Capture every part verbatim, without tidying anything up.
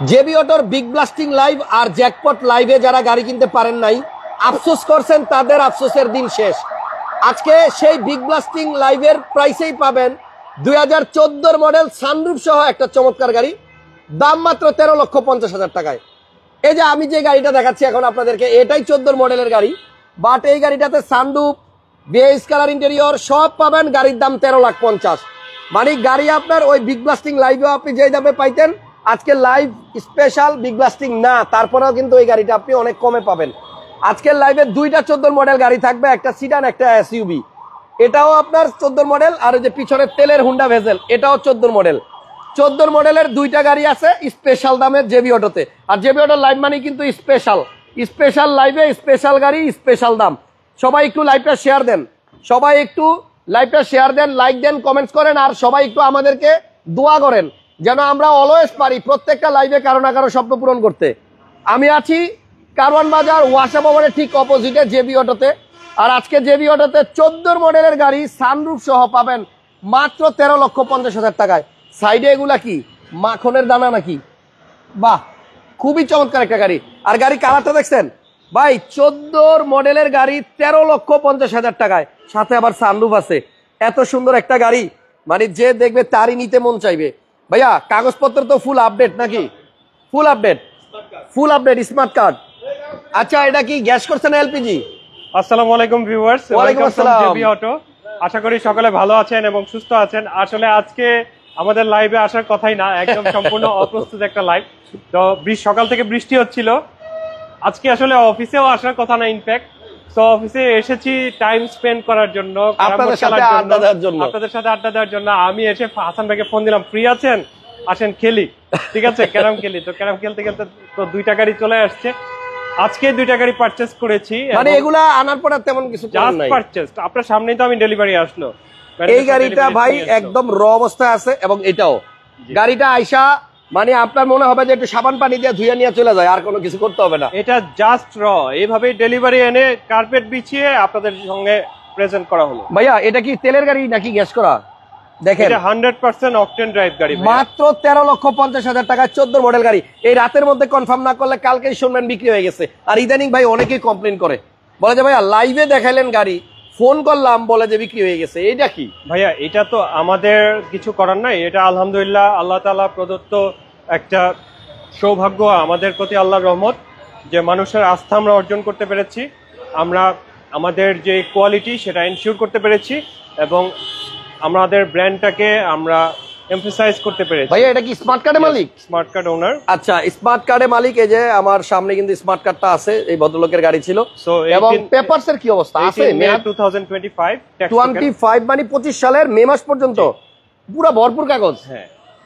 JB অটোর big blasting live আর jackpot লাইভে যারা গাড়ি কিনতে পারেন নাই, আফসোস করছেন, তাদের আফসোসের দিন শেষ। আজকে সেই বিগ ব্লাস্টিং লাইভের প্রাইসেই পাবেন দুই হাজার চোদ্দোর মডেল সানরুফ সহ একটা চমৎকার গাড়ি, দাম মাত্র তেরো লক্ষ পঞ্চাশ হাজার টাকায়। এই যে আমি যে গাড়িটা দেখাচ্ছি এখন আপনাদেরকে, এটাই চোদ্দোর মডেলের গাড়ি, বাট এই গাড়িটাতে সানরুফ, বেজ কালার ইন্টেরিয়র সব পাবেন, গাড়ির দাম তেরো লাখ পঞ্চাশ। মানে গাড়ি আপনার ওই বিগ ব্লাস্টিং লাইভেও আপনি যে দামে পাইতেন, আজকে লাইভ স্পেশাল বিগ ব্লাস্টিং না, তারপরেও কিন্তু এই গাড়িটা আপনি অনেক কমে পাবেন। আজকের লাইভে দুইটা চোদ্দোর মডেল গাড়ি থাকবে, একটা সিডান একটা এসইউভি। এটাও আপনার চোদ্দোর মডেল, আর ওই যে পিছনের তেলের হুন্ডা ভেজেল এটাও চোদ্দোর মডেল। চোদ্দোর মডেলের দুইটা গাড়ি আছে স্পেশাল দামের জেবি অটোতে। আর জেবি অটোর লাইভ মানে কিন্তু স্পেশাল, স্পেশাল লাইভে স্পেশাল গাড়ি স্পেশাল দাম। সবাই একটু লাইভটা শেয়ার দেন, সবাই একটু লাইভটা শেয়ার দেন, লাইক দেন, কমেন্টস করেন, আর সবাই একটু আমাদেরকে দোয়া করেন যেন আমরা অলওয়েজ পারি প্রত্যেকটা লাইভে কারো না কারো স্বপ্ন পূরণ করতে। আমি আছি কারওয়ান বাজার ওয়াসা ভবনের ঠিক অপোজিটে জেবি অটোতে। আর আজকে জেবি অটোতে চোদ্দোর মডেলের গাড়ি সানরুফ সহ পাবেন মাত্র তেরো লক্ষ পঞ্চাশ হাজার টাকায়। সাইডে এগুলা কি মাখনের দানা নাকি? বাহ, খুবই চমৎকার একটা গাড়ি। আর গাড়ি কালারটা দেখছেন ভাই, চোদ্দোর মডেলের গাড়ি তেরো লক্ষ পঞ্চাশ হাজার টাকায়, সাথে আবার সানরুফ আছে। এত সুন্দর একটা গাড়ি মানে যে দেখবে তারই নিতে মন চাইবে। ভাইয়া কাগজপত্র তো ফুল আপডেট নাকি? Full update, full update, smart card. আচ্ছা, এটা কি গ্যাস করছেন এলপিজি? আসসালামু আলাইকুম ভিউয়ার্স, ওয়ালাইকুম আসসালাম। জেবি অটো, আশা করি সকলে ভালো আছেন এবং সুস্থ আছেন। আসলে আজকে আমাদের লাইভে আসার কথাই না, একদম সম্পূর্ণ অপ্রস্তুত একটা লাইভ। তো সকাল থেকে বৃষ্টি হচ্ছিল, আজকে আসলে অফিসেও আসার কথা না, ইনফ্যাক্ট তো অফিসে এসেছি টাইম স্পেন্ড করার জন্য, আপনাদের সাথে আড্ডা দেওয়ার জন্য আপনাদের সাথে আড্ডা দেওয়ার জন্য আমি এসে হাসান ভাইকে ফোন দিলাম, ফ্রি আছেন আসেন খেলি, ঠিক আছে ক্যারাম খেলি। তো ক্যারাম খেলতে খেলতে তো দুইটা গাড়ি চলে আসছে, আজকে দুইটা গাড়ি পারচেজ করেছি। মানে এগুলা আনার পর তেমন কিছু করার নাই, পারচেজ আপনার সামনেই তো আমি ডেলিভারি আসলো। এই গাড়িটা ভাই একদম র অবস্থায় আছে, এবং এটাও গাড়িটা আইসা মানে আপনার মনে হবে যে একটু সাবান পানি দিয়ে ধুয়ে নিয়ে চলে যায়, আর কোনো কিছু করতে হবে না। এটা জাস্ট র, এইভাবে ডেলিভারি এনে কার্পেট বিছিয়ে আপনাদের সঙ্গে প্রেজেন্ট করা হলো। ভাইয়া এটা কি তেলের গাড়ি নাকি গ্যাস করা? দেখেন এটা হান্ড্রেড পার্সেন্ট অকটেন ড্রাইভ গাড়ি, মাত্র তেরো লক্ষ পঞ্চাশ হাজার টাকা, চোদ্দ মডেল গাড়ি। এই রাতের মধ্যে কনফার্ম না করলে কালকেই শুনবেন বিক্রি হয়ে গেছে। আর ইদানিং ভাই অনেকেই কমপ্লেন করে, বলে যে ভাইয়া লাইভে দেখাইলেন গাড়ি, ফোন করলাম বলে যে বিক্রি হয়ে গেছে। এইটা কি ভাইয়া? এটা তো আমাদের কিছু করার নাই, এটা আলহামদুলিল্লাহ আল্লাহ তাআলা প্রদত্ত একটা সৌভাগ্য, আমাদের প্রতি আল্লাহর রহমত যে মানুষের আস্থা আমরা অর্জন করতে পেরেছি। আমরা আমাদের যে কোয়ালিটি সেটা এনশিওর করতে পেরেছি এবং আমাদের ব্র্যান্ডটাকে আমরা এমফাসাইজ করতে পেরেছি। ভাইয়া এটা কি স্মার্ট কার্ডের মালিক? স্মার্ট কার্ড ওনার। আচ্ছা, স্মার্ট কার্ডের মালিক। এই যে আমার সামনে কিন্তু স্মার্ট কার্ডটা আছে, এই ভদ্রলোকের গাড়ি ছিল। সো এবং পেপারস এর কি অবস্থা আছে? মে দুই হাজার পঁচিশ পঁচিশ মানে পঁচিশ সালের মে মাস পর্যন্ত পুরো ভরপুর কাগজ। হ্যাঁ,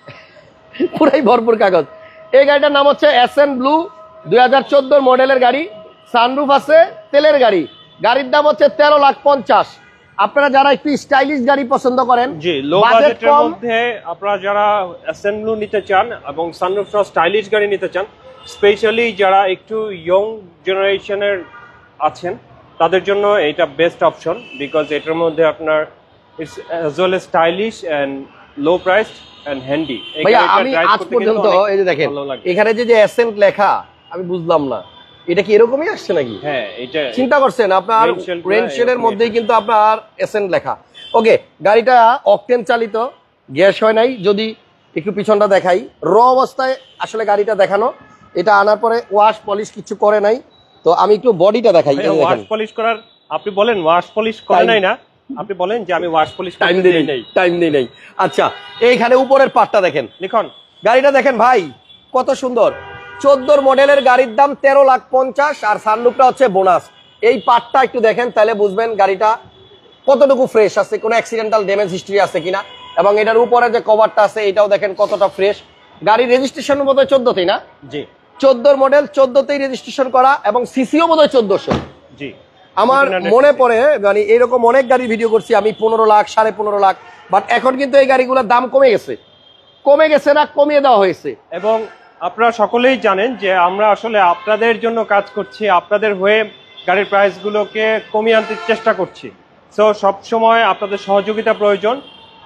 পুরাই ভরপুর কাগজ। এই গাড়িটার নাম হচ্ছে এসএন ব্লু, দুই হাজার চোদ্দোর মডেলের গাড়ি, সানরুফ আছে, তেলের গাড়ি। গাড়ির দাম হচ্ছে তেরো লাখ পঞ্চাশ। আপনারা যারা একটু স্টাইলিশ গাড়ি পছন্দ করেন, জি লো বাজেটের মধ্যে আপনারা যারা এসএন ব্লু নিতে চান এবং সানরুফ সহ স্টাইলিশ গাড়ি নিতে চান, স্পেশালি যারা একটু ইয়ং জেনারেশনের আছেন তাদের জন্য এটা বেস্ট অপশন, বিকজ এটার মধ্যে আপনার it's as well as stylish and low price and handy. ভাইয়া আমি আজ পর্যন্ত এই যে দেখেন এখানে যে যে এসএন লেখা, আমি বুঝলাম না এটা কি এরকমই আসছে নাকি? হ্যাঁ, এটা চিন্তা করছেন আপনার রেনশেডের মধ্যেই কিন্তু আপনার এসএন লেখা। ওকে, গাড়িটা অকটেন চালিত, গ্যাস হয় নাই। যদি একটু পিছনটা দেখাই, র অবস্থায় আসলে গাড়িটা দেখানো। এটা আনার পরে ওয়াশ পলিশ কিছু করে নাই। তো আমি একটু বডিটা দেখাই। ওয়াশ পলিশ করার আপনি বলেন ওয়াশ পলিশ করে নাই না, আপনি বলেন যে আমি ওয়াশ পলিশ টাইম দিই নাই, টাইম দিই নাই। আচ্ছা, এইখানে উপরের পার্টটা দেখেন, লিখন গাড়িটা দেখেন ভাই কত সুন্দর। চোদ্দোর মডেলের গাড়ির দাম তেরো লাখ পঞ্চাশ, আর সানরুফটা হচ্ছে বোনাস। এই পার্টটা একটু দেখেন, তাহলে বুঝবেন গাড়িটা কতটুকু ফ্রেশ আছে, কোনো অ্যাক্সিডেন্টাল ড্যামেজ হিস্ট্রি আছে কিনা। এবং এটার উপরে যে কভারটা আছে এটাও দেখেন কতটা ফ্রেশ। গাড়ির রেজিস্ট্রেশন বোধহয় চোদ্দোতেই না? জি, চোদ্দোর মডেল, চোদ্দোতেই রেজিস্ট্রেশন করা, এবং সিসিও বোধহয় চোদ্দোশো। জি, আমার মনে পড়ে মানে এরকম অনেক গাড়ির ভিডিও করছি আমি, পনেরো লাখ সাড়ে পনেরো লাখ। বাট এখন কিন্তু এই গাড়িগুলোর দাম কমে গেছে, কমে গেছে না কমিয়ে দেওয়া হয়েছে। এবং আপনারা সকলেই জানেন যে আমরা আসলে আপনাদের জন্য কাজ করছি, আপনাদের হয়ে গাড়ির প্রাইসগুলোকে কমিয়ে আনতে চেষ্টা করছি। সো সব সময় আপনাদের সহযোগিতা প্রয়োজন।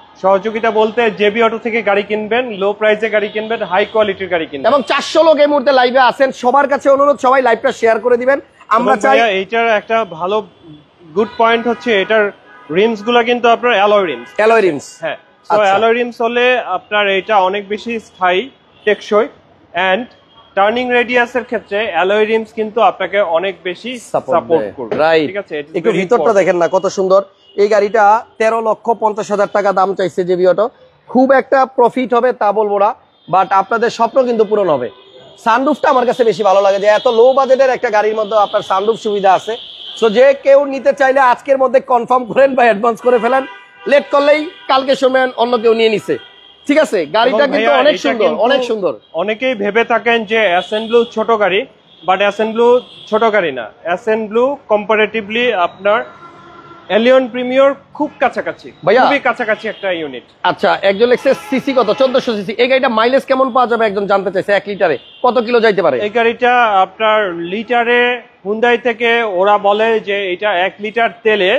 সহযোগিতা বলতে জেবি অটো থেকে গাড়ি কিনবেন, লো প্রাইসে গাড়ি কিনবেন, হাই কোয়ালিটির গাড়ি কিনবেন। এবং চারশো লোক এই মুহূর্তে লাইভে আছেন, সবার কাছে অনুরোধ সবাই লাইভটা শেয়ার করে দিবেন। আমরা চাই এইটার একটা ভালো গুড পয়েন্ট হচ্ছে এটার রিমস গুলো কিন্তু আপনার অ্যালয় রিমস, অ্যালয় রিমস। হ্যাঁ, সো অ্যালয় রিমস হলে আপনার এটা অনেক বেশি স্থায়ী, টেকসই, এন্ড টার্নিং রেডিয়াসের ক্ষেত্রে অ্যালয় রিমস কিন্তু আপনাকে অনেক বেশি সাপোর্ট করবে। ঠিক আছে, একটু ভিতরটা দেখেন না কত সুন্দর। এই গাড়িটা তেরো লক্ষ পঞ্চাশ হাজার টাকা দাম চাইছে জেবি অটো। খুব একটা প্রফিট হবে তা বলবো না, বাট আপনাদের স্বপ্ন কিন্তু পূরণ হবে। সানরুফটা আমার কাছে বেশি ভালো লাগে, যে এত লো বাজেটের একটা গাড়ির মধ্যে আপনার সানরুফ সুবিধা আছে। সো যে কেউ নিতে চাইলে আজকের মধ্যে কনফার্ম করেন বা অ্যাডভান্স করে ফেলেন, লেট করলেই কালকে শুনবেন অন্য কেউ নিয়ে নিছে। ঠিক আছে, গাড়িটা কিন্তু অনেক সুন্দর, অনেক সুন্দর। অনেকেই ভেবে থাকেন যে এসএন ব্লু ছোট গাড়ি, বাট এসএন ব্লু ছোট গাড়ি না। এসএন ব্লু কম্পারেটিভলি আপনার এলিয়ন প্রিমিয়র খুব কাছাকাছি, খুবই কাছাকাছি একটা ইউনিট। আচ্ছা, একজন লেক্সাস সিসি কত? চোদ্দশো সিসি। এই গাড়িটা মাইলেজ কেমন পাওয়া যাবে একজন জানতে চাইছে, এক লিটারে কত কিলো যাইতে পারে? এই গাড়িটা আপনার লিটারে হুন্ডাই থেকে ওরা বলে যে এটা এক লিটার তেলে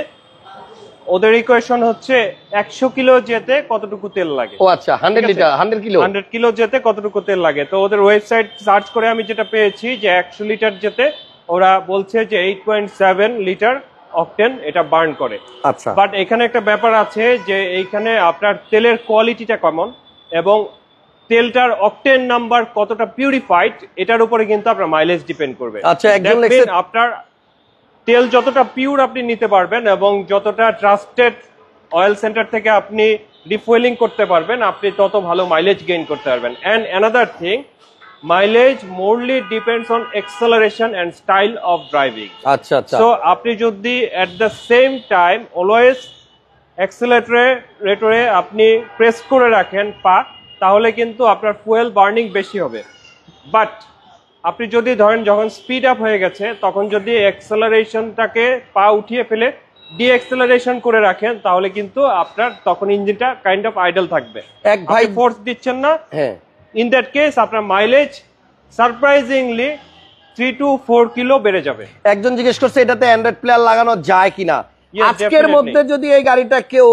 ওদের ইকুয়েশন হচ্ছে একশো কিলো যেতে কতটুকু তেল লাগে। ও আচ্ছা, hundred litre hundred kilo hundred kilo যেতে কতটুকু তেল লাগে। তো ওদের ওয়েবসাইট সার্চ করে আমি যেটা পেয়েছি যে একশো লিটার যেতে ওরা বলছে যে eight point seven litre octane এটা বার্ন করে। আচ্ছা, বাট এখানে একটা ব্যাপার আছে যে এইখানে আপনার তেলের কোয়ালিটিটা কেমন এবং তেলটার অকটেন নাম্বার কতটা পিউরিফাইড এটার উপরে কিন্তু আপনার মাইলেজ ডিপেন্ড করবে। আচ্ছা, একজন আপনার তেল যতটা পিওর আপনি নিতে পারবেন এবং যতটা ট্রাস্টেড অয়েল সেন্টার থেকে আপনি রিফুয়েলিং করতে পারবেন, আপনি তত ভালো মাইলেজ গেইন করতে পারবেন। And another thing, mileage morely depends on acceleration and style of driving. আচ্ছা আচ্ছা, সো আপনি যদি at the same time always অ্যাক্সেলারেটরে আপনি প্রেস করে রাখেন পা, তাহলে কিন্তু আপনার ফুয়েল বার্নিং বেশি হবে। বাট আপনি যদি ধরেন যখন স্পিড আপ হয়ে গেছে তখন যদি অ্যাক্সেলারেশনটাকে পা উঠিয়ে ফেলে ডি অ্যাক্সেলারেশন করে রাখেন, তাহলে কিন্তু আপনার তখন ইঞ্জিনটা কাইন্ড অফ আইডল থাকবে, এক ভাই ফোর্স দিচ্ছেন না। হ্যাঁ, ইন দ্যাট কেস আপনার mileage surprisingly three two four kilo বেড়ে যাবে। একজন জিজ্ঞেস করছে এটাতে অ্যান্ড্রয়েড প্লেয়ার লাগানো যায় কিনা। Yes, আজকের definitely. মধ্যে যদি এই গাড়িটা কেউ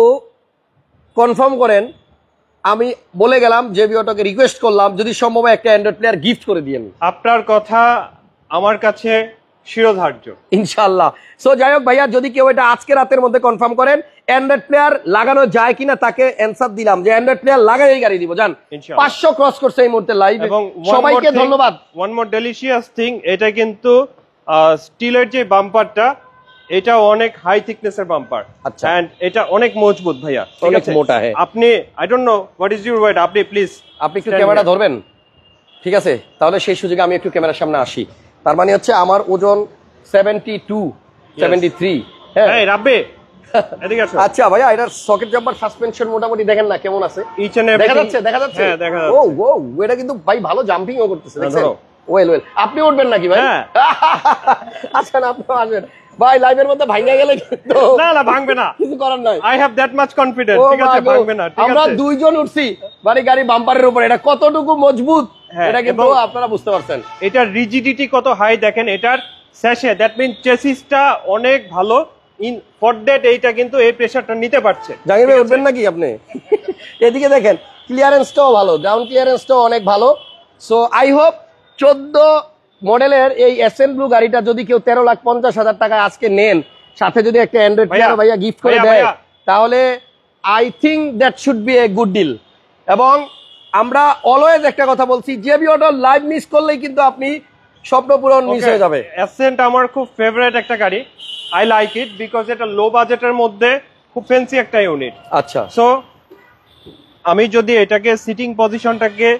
কনফার্ম করেন, আমি বলে গেলাম জেবি অটোকে রিকোয়েস্ট করলাম যদি সম্ভব একটা অ্যান্ড্রয়েড প্লেয়ার গিফট করে দিয়েন। আপনার কথা আমার কাছে শিরোধার্য, ইনশাআল্লাহ। সো যাই হোক ভাইয়া, যদি কেউ এটা আজকে রাতের মধ্যে কনফার্ম করেন অ্যান্ড্রয়েড প্লেয়ার লাগানো যায় কিনা, তাকে অ্যানসার দিলাম যে অ্যান্ড্রয়েড প্লেয়ার লাগাই এই গাড়ি দিব। জান পাঁচশো ক্রস করছে এই মুহূর্তে লাইভ, এবং সবাইকে ধন্যবাদ। ওয়ান মোর ডেলিশিয়াস থিং, এটা কিন্তু স্টিলের যে বাম্পারটা এটা অনেক হাই থিকনেসের বাম্পার। আচ্ছা, এন্ড এটা অনেক মজবুত ভাইয়া, অনেক মোটা। হ্যাঁ, আপনি I don't know what is your weight, আপনি প্লিজ আপনি একটু ক্যামেরা ধরবেন। ঠিক আছে, তাহলে সেই সুযোগে আমি একটু ক্যামেরার সামনে আসি। তার মানে হচ্ছে আমার ওজন সেভেন্টি টু সেভেন্টি থ্রি। হ্যাঁ রাব্বে এদিকে আসো। আচ্ছা ভাইয়া, এটার সকেট জাম্পার সাসপেনশন মোটামুটি দেখেন না কেমন আছে, ইচ এন্ড দেখা যাচ্ছে দেখা যাচ্ছে হ্যাঁ দেখা যাচ্ছে। ও ও এটা কিন্তু ভাই ভালো জাম্পিংও করতেছে, দেখছেন? ওয়েল ওয়েল, আপনি উঠবেন নাকি ভাই? আচ্ছা না, আপনি আসবেন ভাই, লাইভের মধ্যে ভাঙা গেলে কিন্তু না না ভাঙবে না, কিছু করার নাই। I have that much confidence. ঠিক আছে, ভাঙবে না। ঠিক আছে, আমরা দুইজন উঠছি বাড়ি গাড়ি বাম্পারের উপর, এটা কতটুকু মজবুত এটা কিন্তু আপনারা বুঝতে পারছেন। এটার রিজিডিটি কত হাই দেখেন, এটার স্যাশে, দ্যাট মিন চেসিসটা অনেক ভালো। ইন ফর দ্যাট এইটা কিন্তু এই প্রেসারটা নিতে পারছে। জাহির ভাই উঠবেন নাকি আপনি? এদিকে দেখেন, ক্লিয়ারেন্সটাও ভালো, গ্রাউন্ড ক্লিয়ারেন্সটাও অনেক ভালো। সো আই হোপ চোদ্দ মডেলের এই এসএন ব্লু গাড়িটা যদি কেউ তেরো লাখ পঞ্চাশ হাজার টাকায় আজকে নেন, সাথে যদি একটা অ্যান্ড্রয়েড প্লেয়ার ভাইয়া গিফট করে দেয়, তাহলে I think that should be a good deal. এবং আমরা অলওয়েজ একটা কথা বলছি, জেবি অটো লাইভ মিস করলেই কিন্তু আপনি স্বপ্ন পূরণ মিস হয়ে যাবে। অ্যাসেন্ট আমার খুব ফেভারিট একটা গাড়ি, আই লাইক ইট বিকজ এটা লো বাজেটের মধ্যে খুব ফ্যান্সি একটা ইউনিট। আচ্ছা, সো আমি যদি এটাকে সিটিং পজিশনটাকে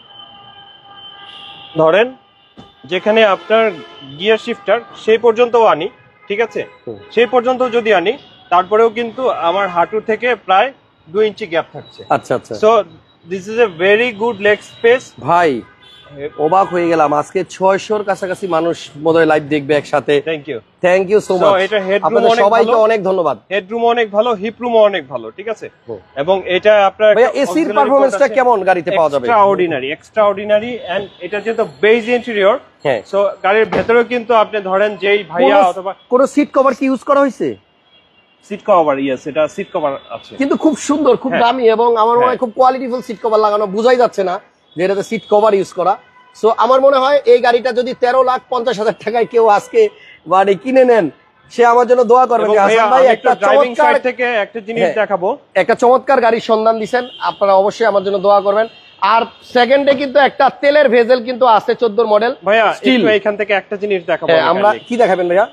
ধরেন যেখানে আপনার গিয়ার শিফটার সেই পর্যন্ত আনি, ঠিক আছে, সেই পর্যন্ত যদি আনি, তারপরেও কিন্তু আমার হাঁটু থেকে প্রায় দুই ইঞ্চি গ্যাপ থাকছে। আচ্ছা আচ্ছা, so this is a very good leg space. ভাই অবাক হয়ে গেলাম, আজকে ছয়শোর কাছাকাছি মানুষ বোধহয় লাইভ দেখবে একসাথে। Thank you thank you so much. এটা হেডরুম আপনাদের সবাইকে অনেক ধন্যবাদ। হেডরুম অনেক ভালো, হিপরুম অনেক ভালো। ঠিক আছে, এবং এটা আপনার ভাইয়া এসির পারফরম্যান্সটা কেমন গাড়িতে পাওয়া যাবে? এক্সট্রাঅর্ডিনারি এক্সট্রাঅর্ডিনারি এন্ড এটা যেহেতু বেজ ইন্টেরিয়র, হ্যাঁ, সো গাড়ির ভেতরেও কিন্তু আপনি ধরেন যেই ভাইয়া অথবা কোন সিট কভার কি ইউজ করা হয়েছে? সিট কভার, ইয়েস এটা সিট কভার আছে, কিন্তু খুব সুন্দর, খুব দামি, এবং আমার মনে হয় খুব কোয়ালিটিফুল সিট কভার লাগানো, বোঝাই যাচ্ছে না যে এটাতে সিট কভার ইউজ করা। সো আমার মনে হয় এই গাড়িটা যদি তেরো লাখ পঞ্চাশ হাজার টাকায় কেউ আজকে মানে কিনে নেন, সে আমার জন্য দোয়া করবেন যে হাসান ভাই একটা চমৎকার থেকে একটা জিনিস দেখাবো, একটা চমৎকার গাড়ির সন্ধান দিচ্ছেন, আপনারা অবশ্যই আমার জন্য দোয়া করবেন। আর সেকেন্ডে কিন্তু একটা তেলের ভেজেল কিন্তু আছে চোদ্দোর মডেল ভাইয়া, এখান থেকে একটা জিনিস দেখাবো আমরা। কি দেখাবেন ভাইয়া?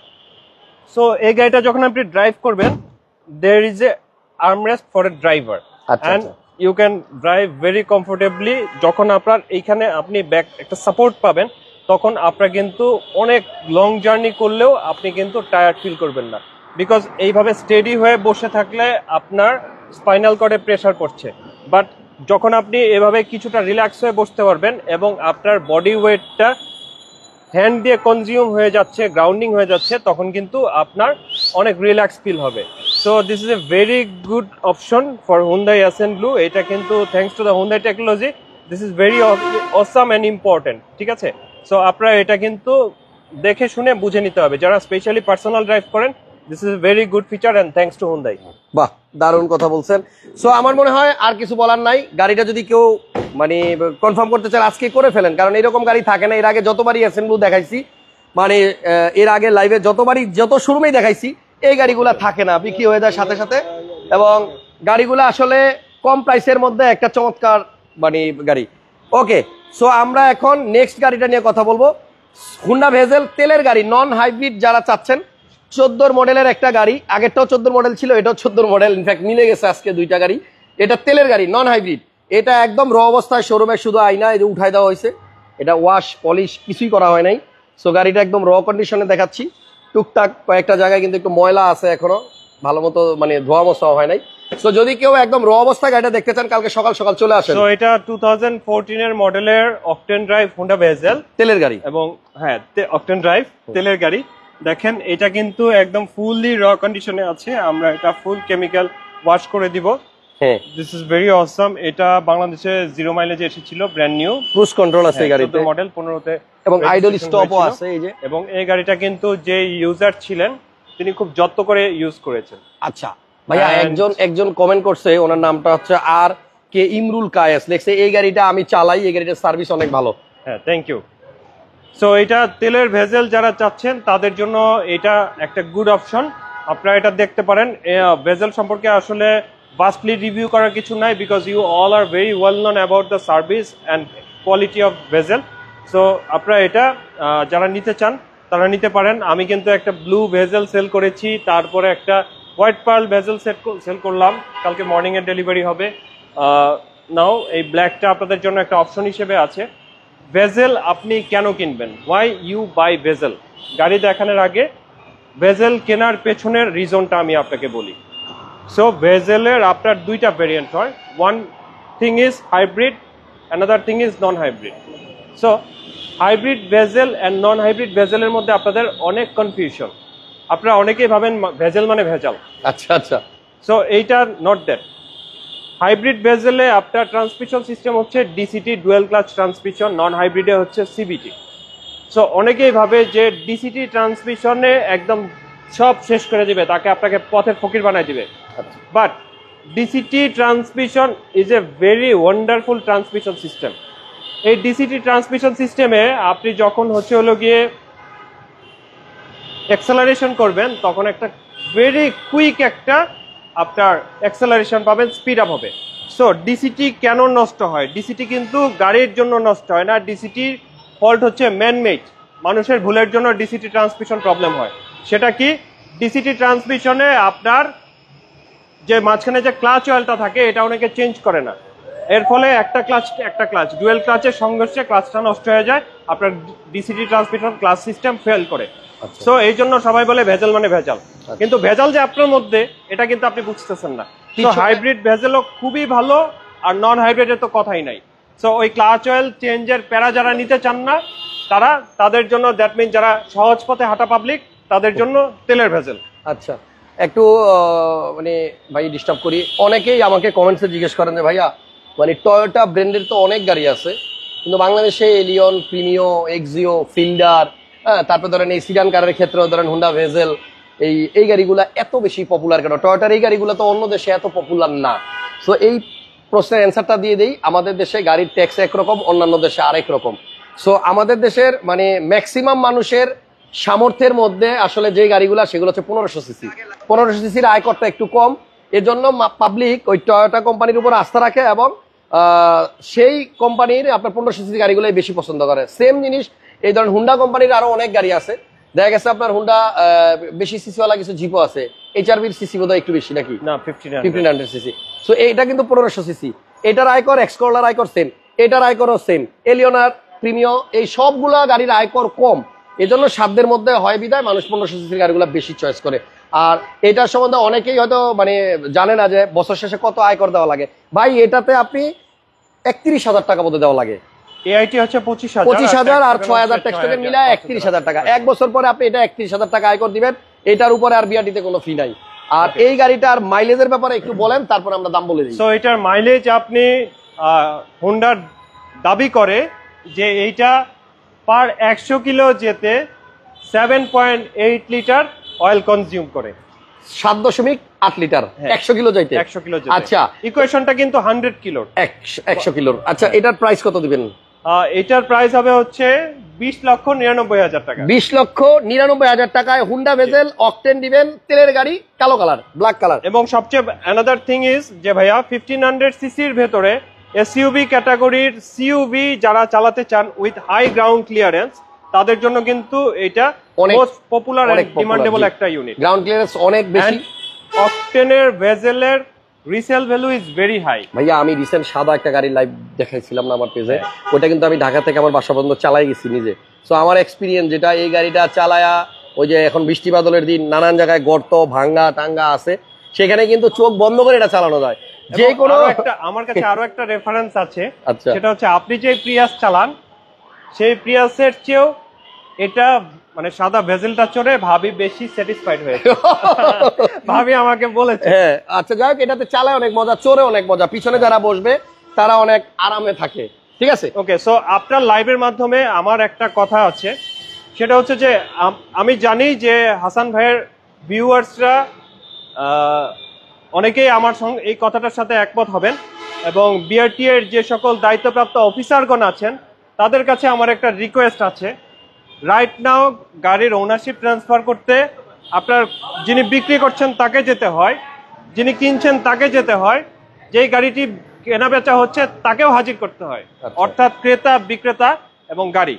সো এই গাড়িটা যখন আপনি ড্রাইভ করবেন, there is a armrest for a driver and you can drive very comfortably। যখন আপনার এইখানে আপনি ব্যাক একটা সাপোর্ট পাবেন, তখন আপনার কিন্তু অনেক লং জার্নি করলেও আপনি কিন্তু টায়ার্ড ফিল করবেন না, বিকজ এইভাবে স্টেডি হয়ে বসে থাকলে আপনার স্পাইনাল কর্ডে প্রেসার পড়ছে। বাট যখন আপনি এভাবে কিছুটা রিল্যাক্স হয়ে বসতে পারবেন এবং আপনার বডি ওয়েটটা হ্যান্ড দিয়ে কনজিউম হয়ে যাচ্ছে, গ্রাউন্ডিং হয়ে যাচ্ছে, তখন কিন্তু আপনার অনেক রিল্যাক্স ফিল হবে। So this is a very good option for Hyundai Accent Blue। এটা কিন্তু thanks to the Hyundai technology, this is very awesome and important, ঠিক আছে? সো আপনারা এটা কিন্তু দেখে শুনে বুঝে নিতে হবে, যারা স্পেশালি পার্সোনাল ড্রাইভ করেন, this is very good feature and thanks to Hyundai। বাহ, দারুণ কথা বলছেন। সো আমার মনে হয় আর কিছু বলার নাই, গাড়িটা যদি কেউ মানে কনফার্ম করতে চান আজকে করে ফেলেন, কারণ এরকম গাড়ি থাকে না। এর আগে যতবারই Accent Blue দেখাইছি, মানে এর আগে লাইভে যতবারই যত শোরুমেই দেখাইছি, এই গাড়িগুলা থাকে না, বিক্রি হয়ে যায় সাথে সাথে। এবং গাড়িগুলা আসলে কম প্রাইসের মধ্যে একটা চমৎকার মানে গাড়ি। ওকে, সো আমরা এখন নেক্সট গাড়িটা নিয়ে কথা বলবো। হুন্ডা ভেজেল তেলের গাড়ি, নন হাইব্রিড যারা চাচ্ছেন, চোদ্দোর মডেলের একটা গাড়ি, আগেরটাও চোদ্দোর মডেল ছিল, এটাও চোদ্দোর মডেল, ইনফ্যাক্ট মিলে গেছে আজকে দুইটা গাড়ি। এটা তেলের গাড়ি, নন হাইব্রিড, এটা একদম র অবস্থায় শোরুমে, শুধু আয়না এই যে উঠাই দেওয়া হয়েছে, এটা ওয়াশ পলিশ কিছুই করা হয় নাই। সো গাড়িটা একদম র কন্ডিশনে দেখাচ্ছি, টুকটাক কয়েকটা জায়গায় কিন্তু একটু ময়লা আছে এখনো, ভালো মতো মানে ধোয়া মোছা হয় নাই। সো যদি কেউ একদম র অবস্থায় গাড়িটা দেখতে চান, কালকে সকাল সকাল চলে আসেন। সো এটা টু থাউজেন্ড ফোরটিন এর মডেলের অকটেন ড্রাইভ হুন্ডা ভেজেল তেলের গাড়ি, এবং হ্যাঁ অকটেন ড্রাইভ তেলের গাড়ি। দেখেন এটা কিন্তু একদম ফুললি র কন্ডিশনে আছে, আমরা এটা ফুল কেমিক্যাল ওয়াশ করে দিব। হ্যাঁ, দিস ইজ ভেরি অসাম। এটা বাংলাদেশে জিরো মাইলেজে এসেছিল, ব্র্যান্ড নিউ, ক্রুজ কন্ট্রোল আছে এই গাড়িতে, মডেল পনেরোতে, এবং আইডল স্টপও আছে এই যে। এবং এই গাড়িটা কিন্তু যে ইউজার ছিলেন তিনি খুব যত্ন করে ইউজ করেছেন। আচ্ছা ভাইয়া, একজন একজন কমেন্ট করছে, ওনার নামটা হচ্ছে আর কে ইমরুল কায়েস, লিখছে এই গাড়িটা আমি চালাই, এই গাড়িটার সার্ভিস অনেক ভালো। হ্যাঁ, থ্যাংক ইউ। সো এটা তেলের ভেজেল যারা চাচ্ছেন তাদের জন্য এটা একটা গুড অপশন, আপনারা এটা দেখতে পারেন। ভেজেল সম্পর্কে আসলে ভাস্টলি রিভিউ করার কিছু নাই, because you all are very well known about the service and quality of Vezel. So আপনারা এটা যারা নিতে চান তারা নিতে পারেন। আমি কিন্তু একটা ব্লু ভেজেল সেল করেছি, তারপরে একটা white pearl Vezel set sell করলাম, কালকে মর্নিং এর ডেলিভারি হবে। নাও এই ব্ল্যাকটা আপনাদের জন্য একটা অপশন হিসেবে আছে। ভেজেল আপনি কেন কিনবেন, ওয়াই ইউ বাই ভেজেল? গাড়ি দেখানোর আগে ভেজেল কেনার পেছনের রিজনটা আমি আপনাকে বলি। সো ভেজেলের আপনার দুইটা ভেরিয়েন্ট হয়, one thing is hybrid, another thing is non hybrid. So hybrid Vezel and non hybrid ভেজেলের মধ্যে আপনাদের অনেক কনফিউশন, আপনারা অনেকেই ভাবেন ভেজেল মানে ভেজাল। আচ্ছা আচ্ছা, সো এইটা নট দ্যাট। হাইব্রিড ভেজেলে আপনার ট্রান্সমিশন সিস্টেম হচ্ছে DCT dual clutch transmission, non হাইব্রিডে হচ্ছে সিবিটি। সো অনেকেই ভাবে যে ডিসিটি ট্রান্সমিশনে একদম সব শেষ করে দিবে, তাকে আপনাকে পথের ফকির বানাই দিবে। But DCT transmission is a very wonderful transmission system. এই ডিসিটি ট্রান্সমিশন সিস্টেমে আপনি যখন হচ্ছে হলো গিয়ে অ্যাক্সেলারেশন করবেন, তখন একটা ভেরি কুইক একটা আপনার অ্যাক্সেলারেশন পাবেন, স্পিড আপ হবে। সো ডিসিটি কেন নষ্ট হয়? ডিসিটি কিন্তু গাড়ির জন্য নষ্ট হয় না, ডিসিটির ফল্ট হচ্ছে ম্যানমেড, মানুষের ভুলের জন্য ডিসিটি ট্রান্সমিশন প্রবলেম হয়। সেটা কি? ডিসিটি ট্রান্সমিশনে আপনার যে মাঝখানে যে ক্লাচ অয়েলটা থাকে এটা অনেকে চেঞ্জ করে না, এর ফলে একটা ক্লাচ একটা ক্লাচ ডুয়েল ক্লাচের সংঘর্ষে ক্লাচটা নষ্ট হয়ে যায়, আপনার DCT transmission clutch system fail করে। সো এই জন্য সবাই বলে ভেজাল মানে ভেজাল, কিন্তু ভেজাল যে আপনার মধ্যে এটা কিন্তু আপনি বুঝতেছেন না। তো হাইব্রিড ভেজালও খুবই ভালো, আর নন হাইব্রিডের তো কথাই নাই। সো ওই ক্লাচ অয়েল চেঞ্জের প্যারা যারা নিতে চান না, তারা তাদের জন্য, দ্যাট মিন যারা সহজ পথে হাঁটা পাবলিক, তাদের জন্য তেলের ভেজাল। আচ্ছা, একটু মানে ভাই ডিস্টার্ব করি, অনেকেই আমাকে কমেন্টসে জিজ্ঞেস করেন যে ভাইয়া মানে টয়োটা ব্র্যান্ডের তো অনেক গাড়ি আছে, কিন্তু বাংলাদেশে এলিয়ন, প্রিমিও, এক্সিও, ফিল্ডার, হ্যাঁ, তারপর ধরেন এই সিডান কারের ক্ষেত্রেও ধরেন হুন্ডা ভেজেল, এই এই গাড়িগুলা এত বেশি পপুলার কেন? টয়োটার এই গাড়িগুলো তো অন্য দেশে এত পপুলার না। সো এই প্রশ্নের অ্যান্সারটা দিয়ে দেই, আমাদের দেশে গাড়ির ট্যাক্স একরকম, অন্যান্য দেশে আরেক রকম। সো আমাদের দেশের মানে ম্যাক্সিমাম মানুষের সামর্থ্যের মধ্যে আসলে যে গাড়িগুলা সেগুলো হচ্ছে পনেরোশো সিসি। পনেরোশো সিসির আয়করটা একটু কম, এর জন্য পাবলিক ওই টয়োটা কোম্পানির উপর আস্থা রাখে এবং সেই কোম্পানির আপনার পনেরোশো সিসি গাড়িগুলোই বেশি পছন্দ করে। সেম জিনিস এই ধরেন হুন্ডা কোম্পানির আরো অনেক গাড়ি আছে, দেখা গেছে আপনার হুন্ডা বেশি সিসিওয়ালা কিছু জিপও আছে, এইচআরবির সিসি বোধহয় একটু বেশি নাকি, না ফিফটিন হান্ড্রেড সিসি। সো এটা কিন্তু পনেরোশো সিসি। এটার আয়কর, এক্সকর্লার আয়কর সেম, এটার আয়করও সেম, এলিয়নার, প্রিমিও, এই সবগুলা গাড়ির আয়কর কম। এই জন্য সাধ্যের মধ্যে হয় বিদায় মানুষ পনেরোশো সিসির গাড়িগুলো বেশি চয়েস করে। আর এটার সম্বন্ধে অনেকেই হয়তো মানে জানে না যে বছর শেষে কত আয়কর দেওয়া লাগে। ভাই এটাতে আপনি একত্রিশ হাজার টাকা মতো দেওয়া লাগে। এআইটি হচ্ছে পঁচিশ হাজার, পঁচিশ হাজার আর ছয় হাজার ট্যাক্স টোকেন মিলায় একত্রিশ হাজার টাকা। এক বছর পরে আপনি এটা একত্রিশ হাজার টাকা আয়কর দিবেন, এটার উপরে আর বিআরটিতে কোনো ফি নাই। আর এই গাড়িটার মাইলেজের ব্যাপারে একটু বলেন, তারপর আমরা দাম বলে দিই। সো এটার মাইলেজ আপনি হোন্ডার দাবি করে যে এইটা পার একশো কিলো যেতে seven point eight litre oil consume করে, সাত দশমিক আট লিটার একশো কিলো যাইতে। একশো কিলো আচ্ছা, ইকুয়েশনটা কিন্তু হান্ড্রেড কিলোর, একশো কিলোর। আচ্ছা, এটার প্রাইস কত দিবেন? এটার প্রাইস হবে হচ্ছে বিশ লক্ষ নিরানব্বই হাজার টাকা। বিশ লক্ষ নিরানব্বই হাজার টাকায় হুন্ডা ভেজেল অকটেন দিবেন, তেলের গাড়ি, কালো কালার, ব্ল্যাক কালার। এবং সবচেয়ে অ্যানাদার থিং ইজ যে ভাইয়া ফিফটিন হান্ড্রেড সিসির ভেতরে এসইউভি ক্যাটাগরির সিইউভি যারা চালাতে চান উইথ হাই গ্রাউন্ড ক্লিয়ারেন্স, তাদের জন্য কিন্তু এটা মোস্ট পপুলার এন্ড ডিমান্ডেবল একটা ইউনিট। গ্রাউন্ড ক্লিয়ারেন্স অনেক বেশি। অকটেনের ভেজেলের resale value is very high. ভাইয়া আমি রিসেন্ট সাদা একটা গাড়ি লাইভ দেখাইছিলাম না আমার পেজে, ওটা কিন্তু আমি ঢাকা থেকে আমার বাসা পর্যন্ত চালাই গেছি নিজে। সো আমার এক্সপিরিয়েন্স যেটা, এই গাড়িটা চালায়া ওই যে এখন বৃষ্টি বাদলের দিন নানান জায়গায় গর্ত ভাঙ্গা টাঙ্গা আছে, সেখানে কিন্তু চোখ বন্ধ করে এটা চালানো যায়। যে কোনো একটা আমার কাছে আরো একটা রেফারেন্স আছে, আচ্ছা, সেটা হচ্ছে আপনি যে প্রিয়াস চালান সেই প্রিয়াসের চেয়েও এটা মানে সাদা ভেজেলটা চড়ে ভাবি বেশি স্যাটিসফাইড হয়েছে। ভাবি আমাকে বলেছে। হ্যাঁ, আচ্ছা যাই হোক, এটাতে চালায় অনেক মজা, চড়ে অনেক মজা, পিছনে যারা বসবে তারা অনেক আরামে থাকে। ঠিক আছে, ওকে। সো আপনার লাইভের মাধ্যমে আমার একটা কথা আছে, সেটা হচ্ছে যে আমি জানি যে হাসান ভাইয়ের ভিউয়ার্সরা অনেকেই আমার সঙ্গে এই কথাটার সাথে একমত হবেন, এবং বিআরটি এর যে সকল দায়িত্বপ্রাপ্ত অফিসারগণ আছেন তাদের কাছে আমার একটা রিকোয়েস্ট আছে। রাইট নাও গাড়ির ওনারশিপ ট্রান্সফার করতে আপনার যিনি বিক্রি করছেন তাকে যেতে হয়, যিনি কিনছেন তাকে যেতে হয়, যেই গাড়িটি কেনা বেচা হচ্ছে তাকেও হাজির করতে হয়। অর্থাৎ ক্রেতা, বিক্রেতা এবং গাড়ি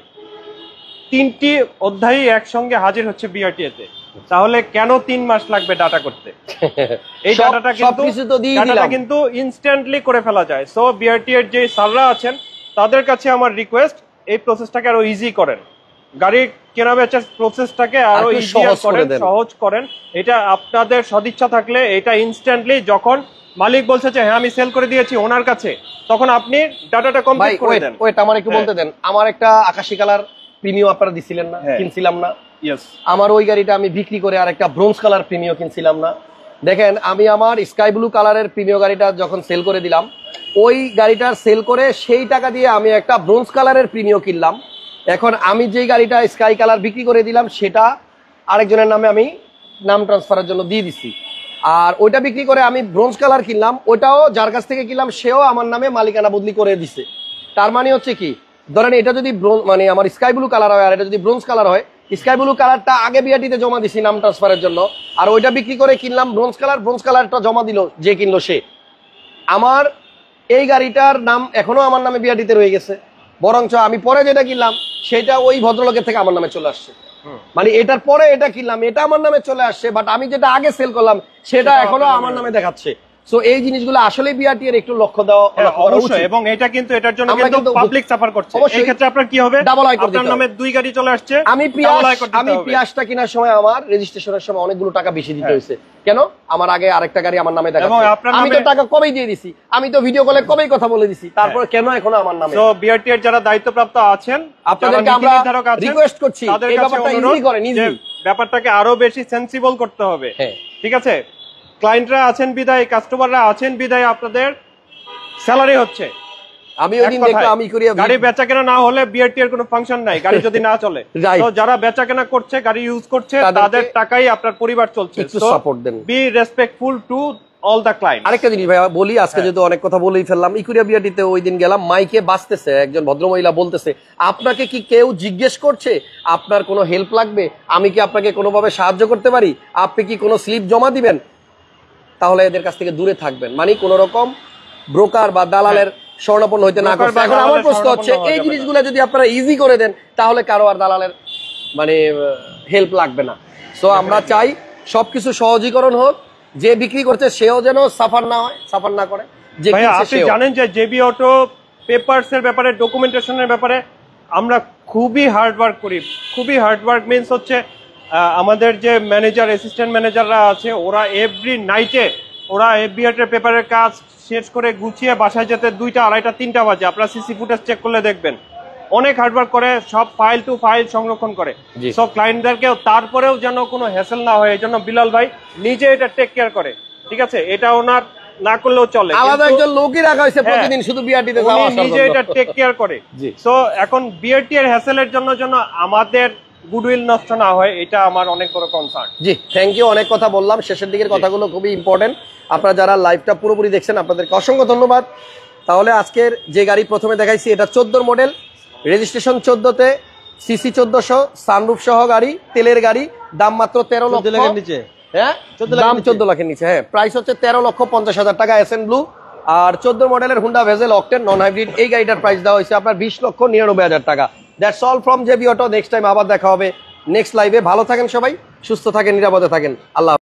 তিনটি অধ্যায়ই একসঙ্গে হাজির হচ্ছে বিআরটি তে। তাহলে কেন তিন মাস লাগবে ডাটা করতে? এই ডাটাটা কিন্তু ডাটাটা কিন্তু ইনস্ট্যান্টলি করে ফেলা যায়। সো বিআরটি এর যে স্যাররা আছেন তাদের কাছে আমার রিকোয়েস্ট, এই প্রসেসটাকে আরো ইজি করেন, গাড়ির কেনা বেচার প্রসেসটাকে আরো ইজিয়ার করেন, সহজ করেন। এটা আপনাদের সদিচ্ছা থাকলে এটা ইনস্ট্যান্টলি যখন মালিক বলছে যে হ্যাঁ আমি সেল করে দিয়েছি ওনার কাছে, তখন আপনি ডাটাটা কমপ্লিট করে দেন। ওয়েট, আমার একটু বলতে দেন। আমার একটা আকাশী কালার প্রিমিয়াম আপনারা দিছিলেন না, কিনছিলাম না? ইয়েস। আমার ওই গাড়িটা আমি বিক্রি করে আর একটা ব্রোঞ্জ কালার প্রিমিয়াম কিনছিলাম না? দেখেন, আমি আমার স্কাই ব্লু কালারের প্রিমিয়াম গাড়িটা যখন সেল করে দিলাম, ওই গাড়িটার সেল করে সেই টাকা দিয়ে আমি একটা ব্রোঞ্জ কালারের প্রিমিয়াম কিনলাম। এখন আমি যে গাড়িটা স্কাই কালার বিক্রি করে দিলাম সেটা আরেকজনের নামে আমি নাম ট্রান্সফারের জন্য দিয়ে দিছি, আর ওইটা বিক্রি করে আমি ব্রোঞ্জ কালার কিনলাম, ওটাও যার কাছ থেকে কিনলাম সেও আমার নামে মালিকানা বদলি করে দিছে। তার মানে হচ্ছে কি, ধরেন এটা যদি মানে আমার স্কাই ব্লু কালার হয় আর এটা যদি ব্রোঞ্জ কালার হয়, স্কাই ব্লু কালারটা আগে বিআরটিতে জমা দিছি নাম ট্রান্সফারের জন্য, আর ওইটা বিক্রি করে কিনলাম ব্রোঞ্জ কালার, ব্রোঞ্জ কালারটা জমা দিল যে কিনলো সে। আমার এই গাড়িটার নাম এখনো আমার নামে বিআরটিতে রয়ে গেছে, বরঞ্চ আমি পরে যেটা কিনলাম সেটা ওই ভদ্রলোকের থেকে আমার নামে চলে আসছে। মানে এটার পরে এটা কিনলাম, এটা আমার নামে চলে আসছে, বাট আমি যেটা আগে সেল করলাম সেটা এখনো আমার নামে দেখাচ্ছে। সো এই জিনিসগুলো আসলে বিআরটি এর একটু লক্ষ্য দেওয়া অবশ্যই, এবং এটা কিন্তু এটার জন্য কিন্তু পাবলিক সাফার করছে। এই ক্ষেত্রে আপনার কি হবে, ডাবল আয়কর দিতে হবে। আপনার নামে দুই গাড়ি চলে আসছে, আমি পিয়াস আমি পিয়াসটা কেনার সময় আমার রেজিস্ট্রেশনের সময় অনেকগুলো টাকা বেশি দিতে হয়েছে। কেন? আমার আগে আরেকটা গাড়ি আমার নামে দেখাচ্ছে, আমি তো টাকা কবেই দিয়ে দিছি, আমি তো ভিডিও কলে কবেই কথা বলে দিছি, তারপর কেন এখনো আমার নামে? তো বিআরটি এর যারা দায়িত্বপ্রাপ্ত আছেন আপনাদেরকে আমরা রিকোয়েস্ট করছি এই ব্যাপারটা ইজি করেন, ইজি ব্যাপারটাকে আরো বেশি সেন্সিবল করতে হবে। ঠিক আছে, ক্লায়েন্টরা আছেন বিদায়, কাস্টমাররা আছেন বিদায় আপনাদের স্যালারি হচ্ছে, আমি ওই দিন এক কথায়, দেখলাম আমি করিয়া গাড়ি বেচা কেনা না হলে বিআরটি এর কোনো ফাংশন নাই, গাড়ি যদি না চলে। Right. তো যারা বেচা কেনা করছে, গাড়ি ইউজ করছে, তাদেরকে তাদের টাকাই আপনার পরিবার চলছে। একটু support দেন। Be respectful to all the client. আরেকটা জিনিস ভাই বলি, আজকে যেহেতু অনেক কথা বলেই ফেললাম, ইকুরিয়া বিআরটিতে ওই দিন গেলাম, মাইকে বাজতেছে, একজন ভদ্রমহিলা বলতেছে, আপনাকে কি কেউ জিজ্ঞেস করছে আপনার কোনো হেল্প লাগবে, আমি কি আপনাকে কোনোভাবে সাহায্য করতে পারি, আপনি কি কোনো স্লিপ জমা দিবেন, তাহলে এদের কাছ থেকে দূরে থাকবেন। মানে কোন রকম ব্রোকার বা দালালের স্বর্ণাপন্ন হইতে না করছে। এখন আমার প্রশ্ন হচ্ছে, এই জিনিসগুলো যদি আপনারা ইজি করে দেন তাহলে কারো আর দালালের মানে হেল্প লাগবে না। সো আমরা চাই সবকিছু সহজীকরণ হোক, যে বিক্রি করছে সেও যেন সাফার না হয়, সাফার না করে, যে ভাইয়া কিনছে আপনি সেও। জানেন যে জেবি অটো পেপারস এর ব্যাপারে, ডকুমেন্টেশনের ব্যাপারে আমরা খুবই হার্ড ওয়ার্ক করি। খুবই হার্ড ওয়ার্ক মিন্স হচ্ছে আহ, আমাদের যে ম্যানেজার, অ্যাসিস্ট্যান্ট ম্যানেজাররা আছে, ওরা এভরি নাইটে ওরা এফবিআর পেপারের কাজ শেষ করে গুছিয়ে বাসায় যেতে দুইটা আড়াইটা তিনটা বাজে। আপনারা সিসি ফুটেজ চেক করলে দেখবেন অনেক হার্ডওয়ার্ক করে, সব ফাইল টু ফাইল সংরক্ষণ করে। জি। সব ক্লায়েন্টদেরকেও তারপরেও যেন কোনো হ্যাসেল না হয়, এই জন্য বিলাল ভাই নিজে এটা টেক কেয়ার করে। ঠিক আছে, এটা ওনার না করলেও চলে, আলাদা কিন্তু একজন লোকই রাখা হয়েছে হ্যাঁ, প্রতিদিন শুধু বিআরটিতে উনি যাওয়া আসার নিজে জন্য। এটা টেক কেয়ার করে। জি। সো এখন বিআরটি এর হ্যাসেলের জন্য জন্য আমাদের গুডউইল নষ্ট না হয়, এটা আমার অনেক বড় কনসার্ন। G, thank you. অনেক কথা বললাম, শেষের দিকের কথাগুলো খুবই ইম্পর্টেন্ট। আপনারা যারা লাইভটা পুরোপুরি দেখছেন আপনাদেরকে অসংখ্য ধন্যবাদ। তাহলে আজকের যে গাড়ি প্রথমে দেখাইছি এটা চোদ্দোর মডেল, রেজিস্ট্রেশন চোদ্দোতে, সিসি চোদ্দশো, সানরুফ সহ গাড়ি, তেলের গাড়ি, দাম মাত্র তেরো লক্ষ নিচে হ্যাঁ দাম চোদ্দ লাখের নিচে। হ্যাঁ, প্রাইস হচ্ছে তেরো লক্ষ পঞ্চাশ হাজার টাকা এস এন ব্লু। আর চোদ্দ মডেলের Honda Vezel octane non hybrid, এই গাড়িটার প্রাইস দেওয়া হয়েছে আপনার বিশ লক্ষ নিরানব্বই হাজার টাকা। That's all from JB Auto. Next time আবার দেখা হবে নেক্সট লাইভে। ভালো থাকেন সবাই, সুস্থ থাকেন, নিরাপদে থাকেন। আল্লাহ।